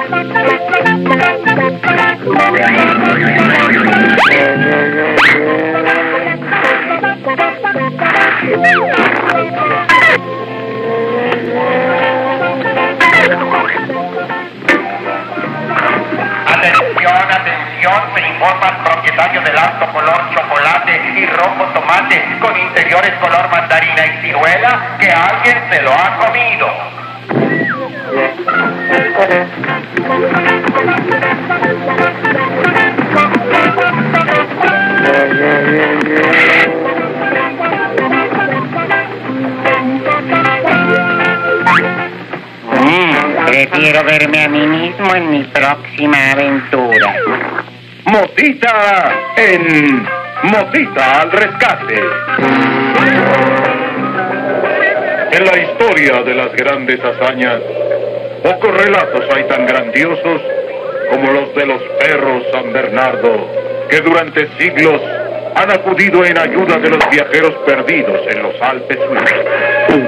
Atención, se informa al propietario del auto color chocolate y rojo tomate con interiores color mandarina y ciruela que alguien se lo ha comido. Prefiero verme a mí mismo en mi próxima aventura. Motita en Motita al rescate. En la historia de las grandes hazañas, pocos relatos hay tan grandiosos como los de los perros San Bernardo, que durante siglos han acudido en ayuda de los viajeros perdidos en los Alpes suizos.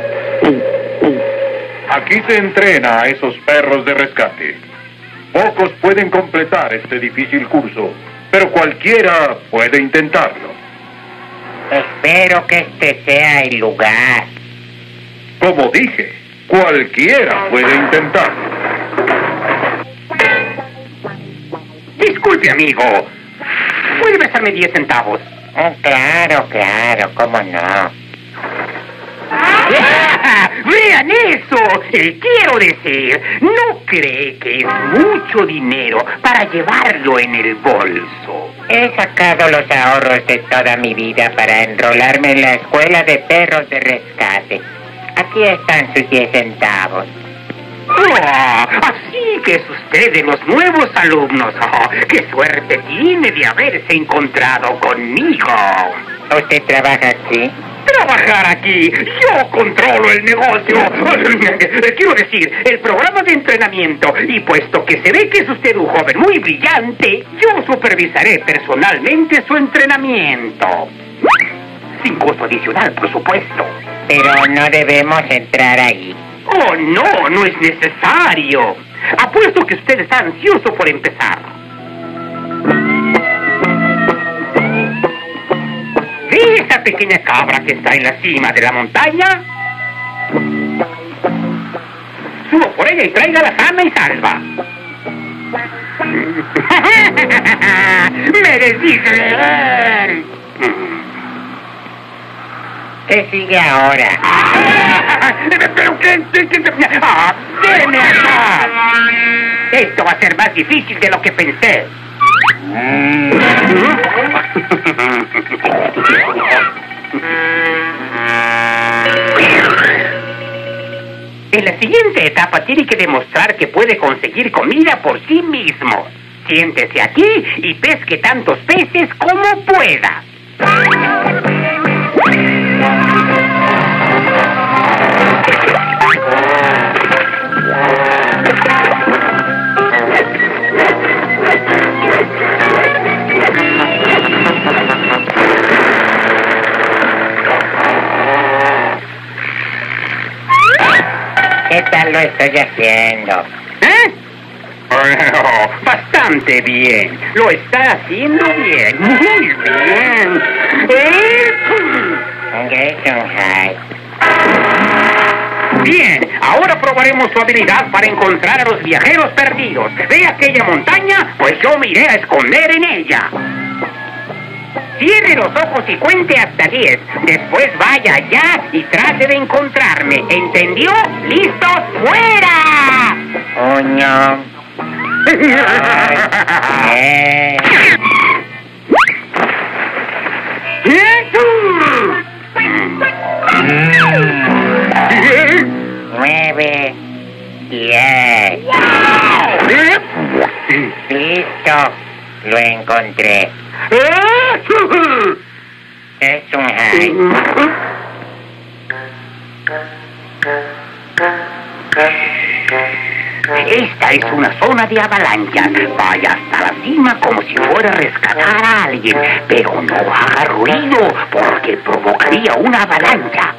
Aquí se entrena a esos perros de rescate. Pocos pueden completar este difícil curso, pero cualquiera puede intentarlo. Espero que este sea el lugar. Como dije, cualquiera puede intentarlo. Disculpe, amigo. ¿Puede besarme 10 centavos? Claro, cómo no. ¡Vean eso! Quiero decir, ¿no cree que es mucho dinero para llevarlo en el bolso? He sacado los ahorros de toda mi vida para enrolarme en la escuela de perros de rescate. Aquí están sus 10 centavos. Así que es usted de los nuevos alumnos. ¡Qué suerte tiene de haberse encontrado conmigo! ¿Usted trabaja aquí? Trabajar aquí. Yo controlo el negocio. Quiero decir, el programa de entrenamiento. Y puesto que se ve que es usted un joven muy brillante, yo supervisaré personalmente su entrenamiento. Sin costo adicional, por supuesto. Pero no debemos entrar ahí. Oh, no es necesario. Apuesto que usted está ansioso por empezar. ¿Ve esa pequeña cabra que está en la cima de la montaña? Suba por ella y tráigala sana y salva. ¡Mereciste! ¿Qué sigue ahora? ¡Pero qué! ¡Déme acá! Esto va a ser más difícil de lo que pensé. En la siguiente etapa tiene que demostrar que puede conseguir comida por sí mismo. Siéntese aquí y pesque tantos peces como pueda. ¿Qué tal lo estoy haciendo? Bueno, bastante bien. Lo está haciendo bien. Muy bien. Gesundheit. Bien, ahora probaremos su habilidad para encontrar a los viajeros perdidos. ¿Ve aquella montaña? Pues yo me iré a esconder en ella. Cierre los ojos y cuente hasta 10. Después vaya allá y trate de encontrarme. ¿Entendió? ¡Listos! ¡Fuera! Oh, no. Nueve, 10. Listo. Lo encontré. Es un high. Esta es una zona de avalanchas. Vaya hasta la cima como si fuera a rescatar a alguien. Pero no haga ruido porque provocaría una avalancha.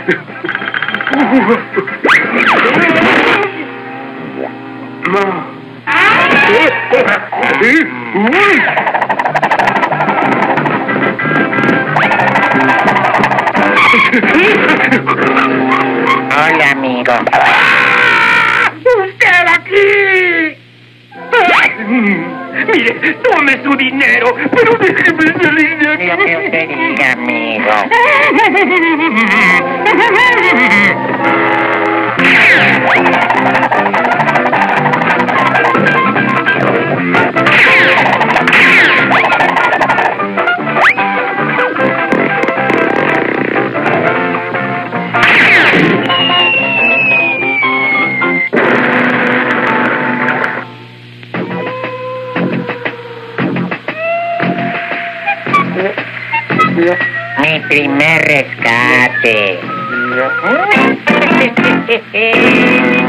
Hola, amigo. ¡Usted aquí! Mire, tome su dinero, pero déjeme salir de aquí. Lo que usted diga, amigo. Mi primer rescate.